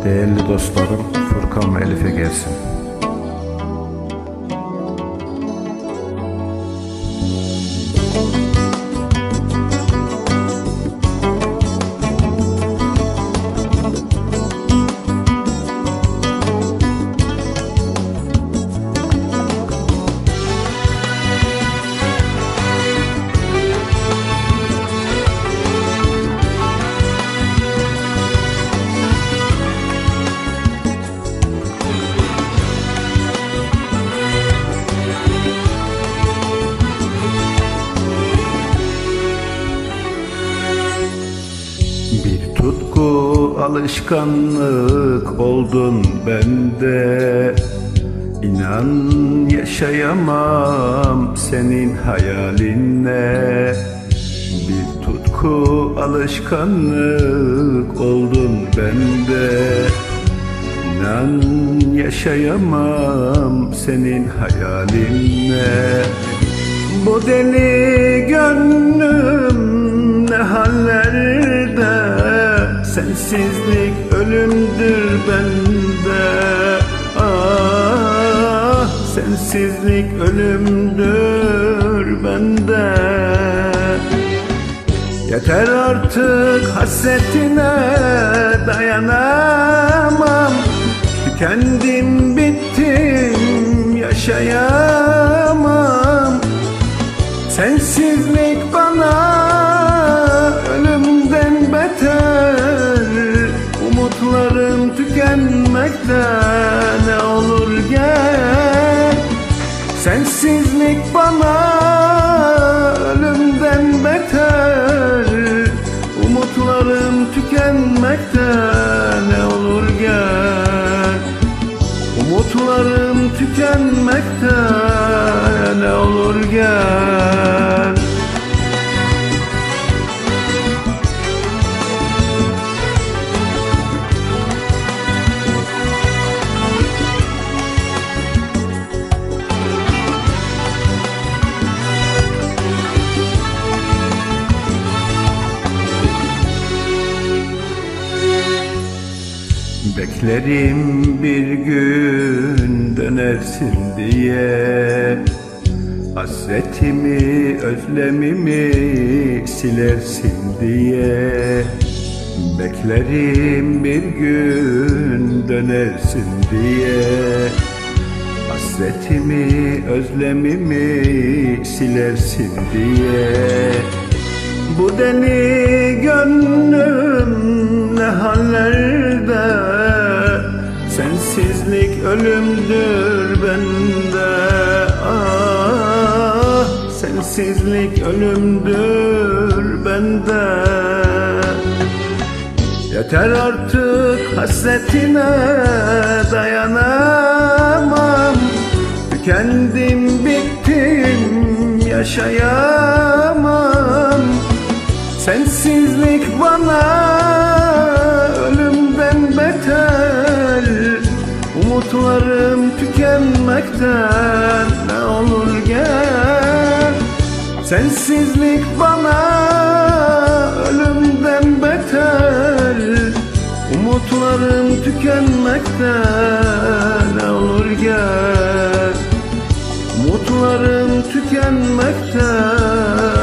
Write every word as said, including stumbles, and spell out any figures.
Değerli dostlarım, Furkan ve Elif'e gelsin. Bir tutku alışkanlık oldun bende. İnan yaşayamam senin hayalinle. Bir tutku alışkanlık oldun bende. İnan yaşayamam senin hayalinle. Bu deli gönlüm ne hallerde, sensizlik ölümdür bende. Ah, sensizlik ölümdür bende. Yeter artık hasretine dayanamam. Tükendim bittim yaşayamam. Sensizlik bana ölümden beter. Umutlarım tükenmekte, ne olur gel. Sensizlik bana ölümden beter. Umutlarım tükenmekte, ne olur gel. Umutlarım tükenmekte, ne olur gel. Beklerim bir gün dönersin diye. Hasretimi, özlemimi silersin diye. Beklerim bir gün dönersin diye. Hasretimi, özlemimi silersin diye. Bu deli gönlüm ne hallerde, sensizlik ölümdür bende. Ah, sensizlik ölümdür bende. Yeter artık hasretine dayanamam. Tükendim bittim yaşayamam. Sensizlik bana ölümden beter. Umutlarım tükenmekten, ne olur gel. Sensizlik bana ölümden beter. Umutlarım tükenmekten, ne olur gel. Umutlarım tükenmekten,